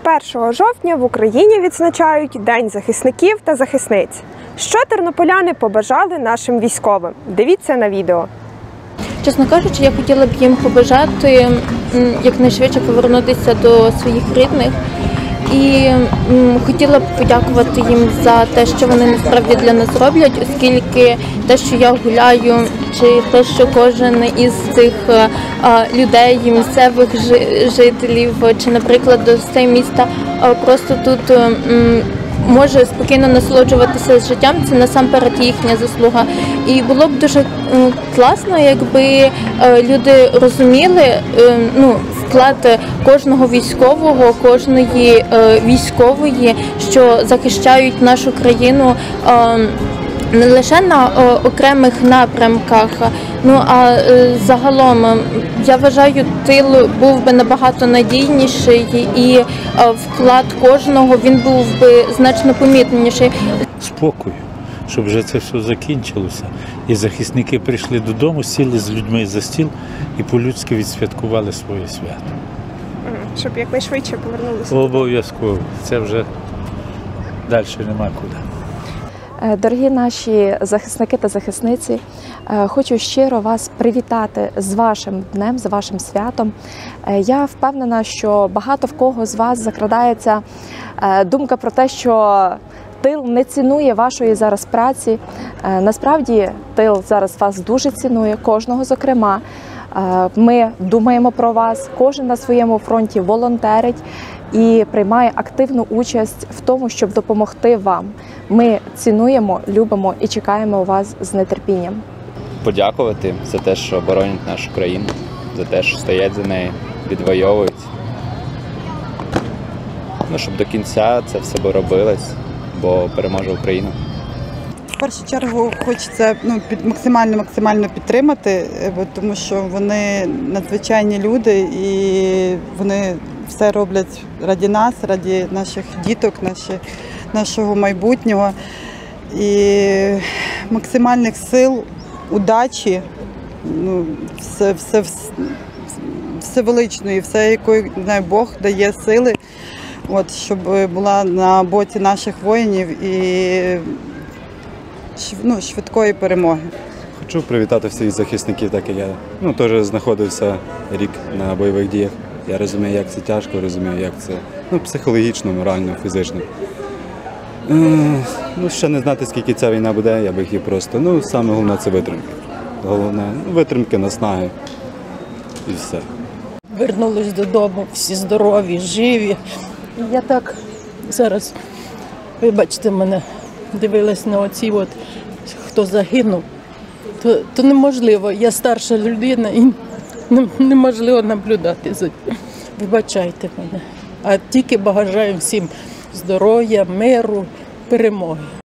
21 жовтня в Україні відзначають День захисників та захисниць. Що тернополяни побажали нашим військовим? Дивіться на відео. Чесно кажучи, я хотіла б їм побажати якнайшвидше повернутися до своїх рідних. І хотіла б подякувати їм за те, що вони насправді для нас роблять, оскільки те, що я гуляю, чи те, що кожен із цих людей, місцевих жителів, чи, наприклад, гостей міста просто тут може спокійно насолоджуватися життям, це насамперед їхня заслуга. І було б дуже класно, якби люди розуміли, вклад кожного військового, кожної військової, що захищають нашу країну не лише на окремих напрямках, а загалом, я вважаю, тил був би набагато надійніший і вклад кожного, він був би значно помітніший. Спокою, щоб вже це все закінчилося. І захисники прийшли додому, сіли з людьми за стіл і по-людськи відсвяткували своє свято. Щоб якнайшвидше повернулися. Обов'язково. Це вже далі нема куди. Дорогі наші захисники та захисниці, хочу щиро вас привітати з вашим днем, з вашим святом. Я впевнена, що багато в кого з вас закрадається думка про те, що тил не цінує вашої зараз праці. Насправді тил зараз вас дуже цінує, кожного зокрема. Ми думаємо про вас, кожен на своєму фронті волонтерить і приймає активну участь в тому, щоб допомогти вам. Ми цінуємо, любимо і чекаємо вас з нетерпінням. Подякувати за те, що боронять нашу країну, за те, що стоять за нею, відвоюють. Щоб до кінця це все робилось, бо переможе Україна. В першу чергу хочеться максимально підтримати, тому що вони надзвичайні люди і вони все роблять раді нас, раді наших діток, нашого майбутнього. І максимальних сил, удачі, всевеличної, все, якої Бог дає сили, щоб була на боці наших воїнів і швидкої перемоги. Хочу привітати всіх захисників, так як я теж знаходився рік на бойових діях. Я розумію, як це тяжко, розумію, як це психологічно, морально, фізично. Ще не знати, скільки ця війна буде, я би хотів просто. Саме головне – це витримки. Головне – витримки, наснаги і все. Вернулись додому, всі здорові, живі. Я так зараз, вибачте мене, дивилась на оці, хто загинув, то неможливо. Я старша людина і неможливо наблюдати за цим. Вибачайте мене. А тільки бажаю всім здоров'я, миру, перемоги.